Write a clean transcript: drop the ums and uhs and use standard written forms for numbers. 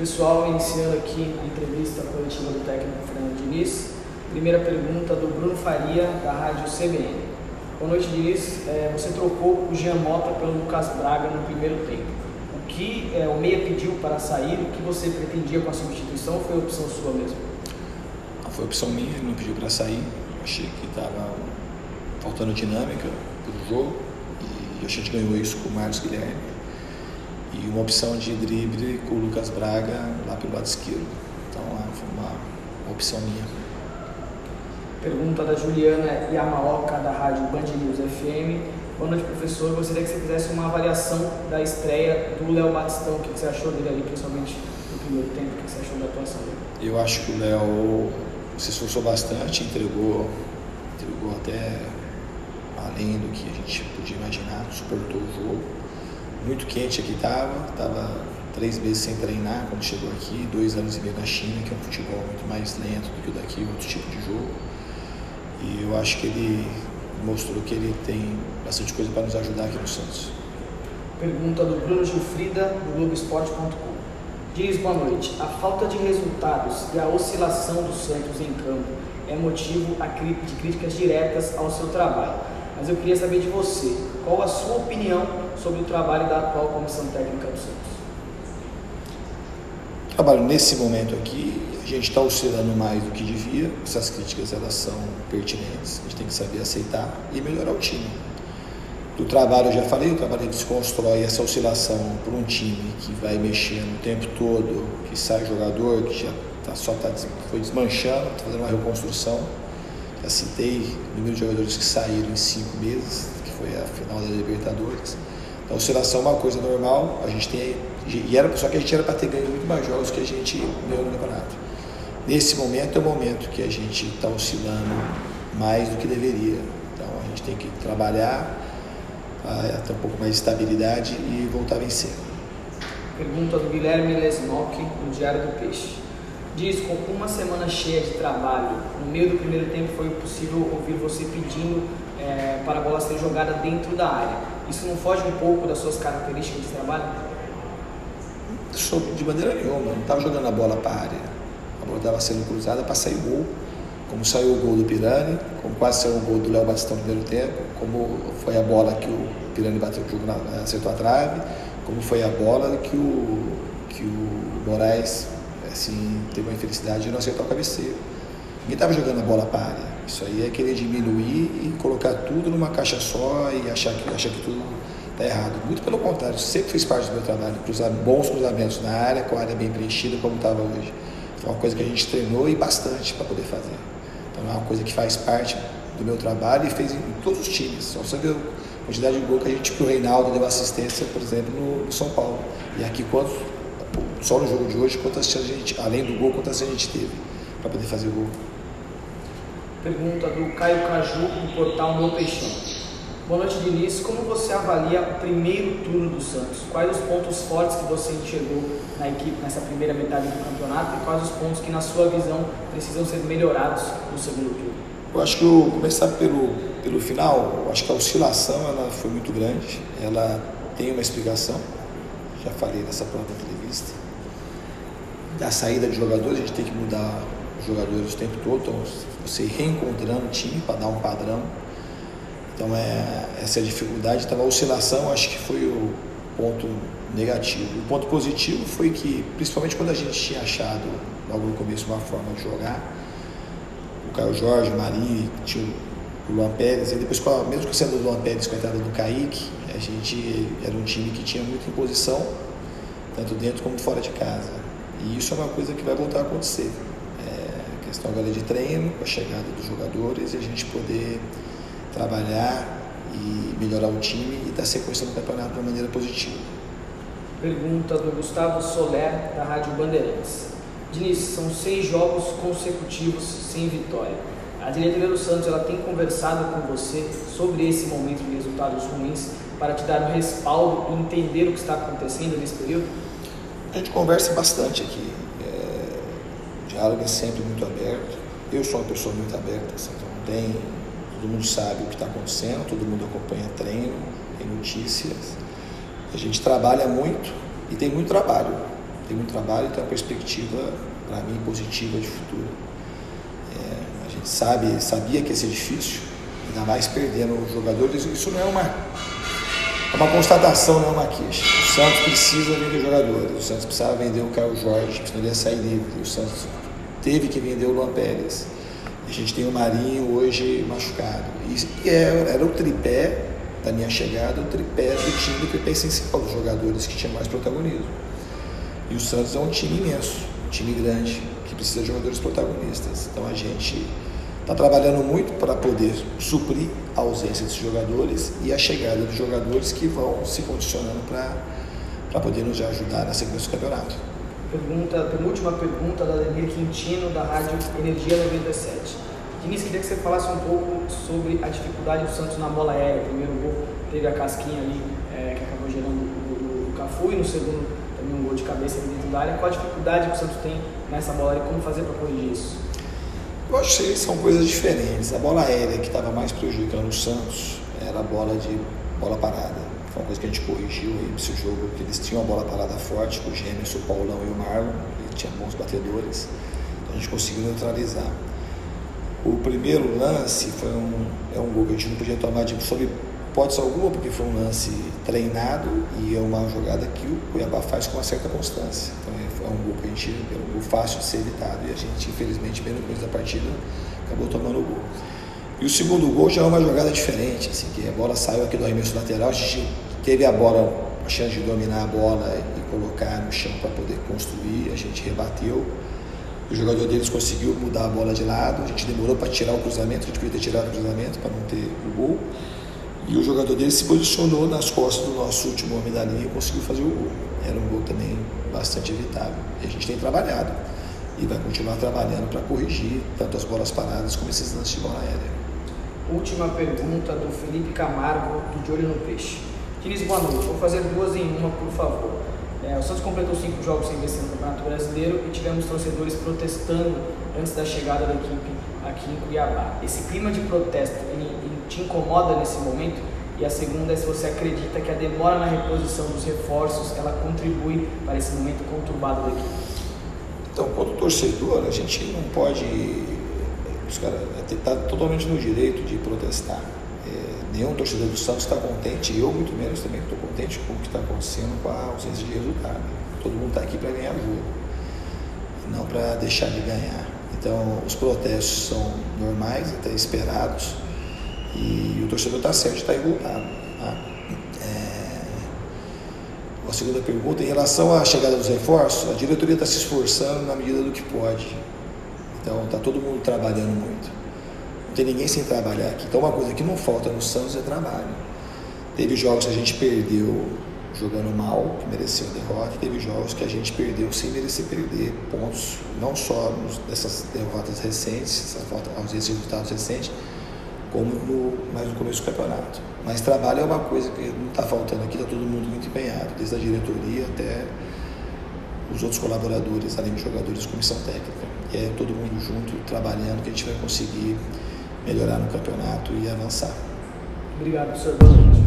Pessoal, iniciando aqui a entrevista coletiva do técnico Fernando Diniz. Primeira pergunta do Bruno Faria, da Rádio CBN. Boa noite, Diniz. Você trocou o Jean Mota pelo Lucas Braga no primeiro tempo. O que o meia pediu para sair, o que você pretendia com a substituição, foi opção sua mesmo? Foi opção minha, ele não pediu para sair. Achei que estava faltando dinâmica do jogo e a gente ganhou isso com o Marcos Guilherme. E uma opção de drible com o Lucas Braga lá pelo lado esquerdo. Então foi uma opção minha. Pergunta da Juliana Yamaoka, da Rádio Band News FM. Boa noite, professor. Eu gostaria que você fizesse uma avaliação da estreia do Léo Batistão. O que você achou dele ali, principalmente no primeiro tempo? O que você achou da atuação dele? Eu acho que o Léo se esforçou bastante, entregou até além do que a gente podia imaginar, suportou o jogo. Muito quente aqui estava 3 meses sem treinar quando chegou aqui, 2 anos e meio na China, que é um futebol muito mais lento do que o daqui, outro tipo de jogo. E eu acho que ele mostrou que ele tem bastante coisa para nos ajudar aqui no Santos. Pergunta do Bruno Gilfrida, do Globoesporte.com. Diz, boa noite. A falta de resultados e a oscilação do Santos em campo é motivo de críticas diretas ao seu trabalho. Mas eu queria saber de você, qual a sua opinião sobre o trabalho da atual comissão técnica do Santos? O trabalho nesse momento aqui, a gente está oscilando mais do que devia. Essas críticas, elas são pertinentes, a gente tem que saber aceitar e melhorar o time. Do trabalho, eu já falei, o trabalho desconstrói essa oscilação por um time que vai mexendo o tempo todo, que sai jogador, que já foi desmanchando, está fazendo uma reconstrução. Já citei o número de jogadores que saíram em 5 meses, que foi a final da Libertadores. A oscilação é uma coisa normal, a gente tem, só que a gente era para ter ganho muito mais jogos que a gente ganhou no campeonato. Nesse momento é o momento que a gente está oscilando mais do que deveria. Então a gente tem que trabalhar, ter um pouco mais de estabilidade e voltar a vencer. Pergunta do Guilherme Lesmock, no Diário do Peixe. Diz, com uma semana cheia de trabalho, no meio do primeiro tempo foi possível ouvir você pedindo para a bola ser jogada dentro da área. Isso não foge um pouco das suas características de trabalho? De maneira nenhuma, não estava jogando a bola para a área. A bola estava sendo cruzada para sair o gol, como saiu o gol do Pirani, como quase saiu o gol do Léo Batistão no primeiro tempo, como foi a bola que o Pirani bateu, acertou a trave, como foi a bola que o Moraes teve uma infelicidade de não acertar o cabeceiro. Ninguém estava jogando a bola para a área. Isso aí é querer diminuir e colocar tudo numa caixa só e achar que tudo está errado. Muito pelo contrário, sempre fez parte do meu trabalho, bons cruzamentos na área, com a área bem preenchida como estava hoje. É uma coisa que a gente treinou e bastante para poder fazer. Então é uma coisa que faz parte do meu trabalho e fez em todos os times. Só você vê a quantidade de gol que o Reinaldo deu assistência, por exemplo, no São Paulo. E aqui, só no jogo de hoje, quantas chances a gente, além do gol, quantas chances a gente teve para poder fazer o gol. Pergunta do Caio Caju, do portal Meu Peixão. Boa noite, Diniz. Como você avalia o primeiro turno do Santos? Quais os pontos fortes que você enxergou na equipe nessa primeira metade do campeonato e quais os pontos que, na sua visão, precisam ser melhorados no segundo turno? Eu acho que começar pelo final, eu acho que a oscilação ela foi muito grande, ela tem uma explicação, já falei nessa própria entrevista. Da saída de jogadores, a gente tem que mudar os jogadores o tempo todo, então você reencontrando o time para dar um padrão. Então essa é a dificuldade. Então a oscilação acho que foi o ponto negativo. O ponto positivo foi que, principalmente quando a gente tinha achado logo no começo uma forma de jogar, o Caio Jorge, o Mari, tinha o Luan Pérez, e depois mesmo que sendo o Luan Pérez com a entrada do Kaique, a gente era um time que tinha muita imposição, tanto dentro como fora de casa. E isso é uma coisa que vai voltar a acontecer. A questão agora de treino, com a chegada dos jogadores, e a gente poder trabalhar e melhorar o time e dar sequência no campeonato de uma maneira positiva. Pergunta do Gustavo Soler, da Rádio Bandeirantes. Diniz, são 6 jogos consecutivos sem vitória. A diretoria do Santos ela tem conversado com você sobre esse momento de resultados ruins para te dar um respaldo e entender o que está acontecendo nesse período? A gente conversa bastante aqui. O diálogo é sempre muito aberto. Eu sou uma pessoa muito aberta, então todo mundo sabe o que está acontecendo, todo mundo acompanha treino, tem notícias. A gente trabalha muito e tem muito trabalho. tem muito trabalho e tem uma perspectiva, para mim, positiva de futuro. A gente sabia que ia ser difícil, ainda mais perdendo os jogadores. Isso não é uma constatação, não é uma queixa. O Santos precisa vender jogadores, o Santos precisava vender o Caio Jorge, precisaria sair livre, o Santos teve que vender o Luan Pérez. A gente tem o Marinho hoje machucado. E era o tripé da minha chegada, o tripé do time, o tripé essencial dos jogadores que tinha mais protagonismo. E o Santos é um time imenso, um time grande, que precisa de jogadores protagonistas. Então a gente está trabalhando muito para poder suprir a ausência desses jogadores e a chegada dos jogadores que vão se condicionando para poder nos ajudar na sequência do campeonato. Penúltima pergunta da Ademir Quintino, da Rádio Energia 97. Diniz, queria que você falasse um pouco sobre a dificuldade do Santos na bola aérea. O primeiro gol teve a casquinha ali, que acabou gerando o Cafu, e no segundo também um gol de cabeça dentro da área. Qual a dificuldade que o Santos tem nessa bola aérea e como fazer para corrigir isso? Eu acho que são coisas diferentes. A bola aérea que estava mais prejudicando o Santos era a bola parada. Foi uma coisa que a gente corrigiu aí nesse jogo, que eles tinham a bola parada forte, o Gêmeos, o Paulão e o Marlon, e tinha bons batedores, então a gente conseguiu neutralizar. O primeiro lance foi um gol que a gente não podia tomar sob hipótese alguma, porque foi um lance treinado e é uma jogada que o Cuiabá faz com uma certa constância. Então foi um gol que era um gol fácil de ser evitado, e a gente, infelizmente, bem no começo da partida, acabou tomando o gol. E o segundo gol já é uma jogada diferente, assim, que a bola saiu aqui do arremesso lateral, a gente teve a chance de dominar a bola e colocar no chão para poder construir, a gente rebateu, o jogador deles conseguiu mudar a bola de lado, a gente demorou para tirar o cruzamento, a gente podia ter tirado o cruzamento para não ter o gol, e o jogador deles se posicionou nas costas do nosso último homem da linha e conseguiu fazer o gol. Era um gol também bastante evitável, e a gente tem trabalhado e vai continuar trabalhando para corrigir tanto as bolas paradas como esses lances de bola aérea. Última pergunta do Felipe Camargo, do De Olho no Peixe. Diniz, boa noite. Vou fazer duas em uma, por favor. O Santos completou 5 jogos sem vencer no Campeonato Brasileiro e tivemos torcedores protestando antes da chegada da equipe aqui em Cuiabá. Esse clima de protesto, ele te incomoda nesse momento? E a segunda é se você acredita que a demora na reposição dos reforços, ela contribui para esse momento conturbado da equipe? Então, quanto torcedor, a gente não pode... Os caras estão totalmente no direito de protestar. Nenhum torcedor do Santos está contente, eu muito menos também estou contente com o que está acontecendo com a ausência de resultado. Todo mundo está aqui para ganhar jogo, e não para deixar de ganhar. Então, os protestos são normais, até esperados, e o torcedor está certo, está revoltado. Tá? A segunda pergunta, em relação à chegada dos reforços, a diretoria está se esforçando na medida do que pode. Então, está todo mundo trabalhando muito. Não tem ninguém sem trabalhar aqui. Então, uma coisa que não falta no Santos é trabalho. Teve jogos que a gente perdeu jogando mal, que mereceu a derrota, e teve jogos que a gente perdeu sem merecer perder pontos, não só nessas derrotas recentes, essa ausência de resultados recentes, como mais no começo do campeonato. Mas trabalho é uma coisa que não está faltando aqui, está todo mundo muito empenhado, desde a diretoria até os outros colaboradores, além de jogadores, comissão técnica. E é todo mundo junto, trabalhando, que a gente vai conseguir melhorar no campeonato e avançar. Obrigado, professor.